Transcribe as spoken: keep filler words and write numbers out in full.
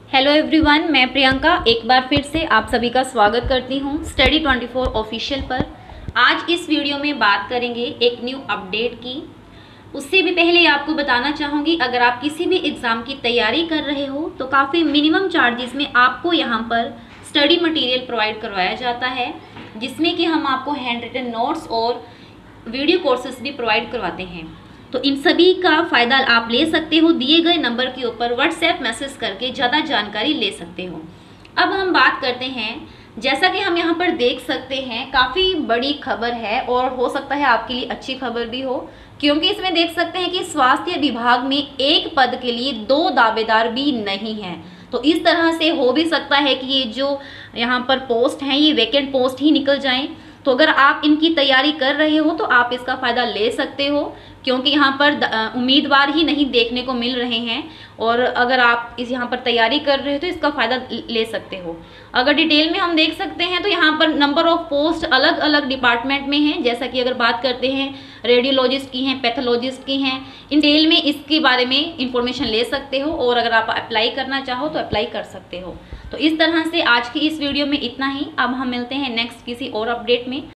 Hello everyone, मैं प्रियंका एक बार फिर से आप सभी का स्वागत करती हूँ स्टडी ट्वेंटी फोर ऑफिशियल पर। आज इस वीडियो में बात करेंगे एक न्यू अपडेट की। उससे भी पहले आपको बताना चाहूँगी, अगर आप किसी भी एग्ज़ाम की तैयारी कर रहे हो तो काफ़ी मिनिमम चार्जेस में आपको यहाँ पर स्टडी मटेरियल प्रोवाइड करवाया जाता है, जिसमें कि हम आपको हैंड रिटन नोट्स और वीडियो कोर्सेज भी प्रोवाइड करवाते हैं। तो इन सभी का फ़ायदा आप ले सकते हो, दिए गए नंबर के ऊपर व्हाट्सएप मैसेज करके ज़्यादा जानकारी ले सकते हो। अब हम बात करते हैं, जैसा कि हम यहाँ पर देख सकते हैं काफ़ी बड़ी खबर है और हो सकता है आपके लिए अच्छी खबर भी हो, क्योंकि इसमें देख सकते हैं कि स्वास्थ्य विभाग में एक पद के लिए दो दावेदार भी नहीं हैं। तो इस तरह से हो भी सकता है कि ये जो यहाँ पर पोस्ट हैं ये वैकेंट पोस्ट ही निकल जाएं। तो अगर आप इनकी तैयारी कर रहे हो तो आप इसका फ़ायदा ले सकते हो, क्योंकि यहाँ पर उम्मीदवार ही नहीं देखने को मिल रहे हैं। और अगर आप इस यहाँ पर तैयारी कर रहे हो तो इसका फ़ायदा ले सकते हो। अगर डिटेल में हम देख सकते हैं तो यहाँ पर नंबर ऑफ पोस्ट अलग अलग डिपार्टमेंट में हैं, जैसा कि अगर बात करते हैं रेडियोलॉजिस्ट की हैं, पैथोलॉजिस्ट की हैं, इन डिटेल में इसके बारे में इंफॉर्मेशन ले सकते हो। और अगर आप अप्लाई करना चाहो तो अप्लाई कर सकते हो। तो इस तरह से आज की इस वीडियो में इतना ही। अब हम मिलते हैं नेक्स्ट किसी और अपडेट में।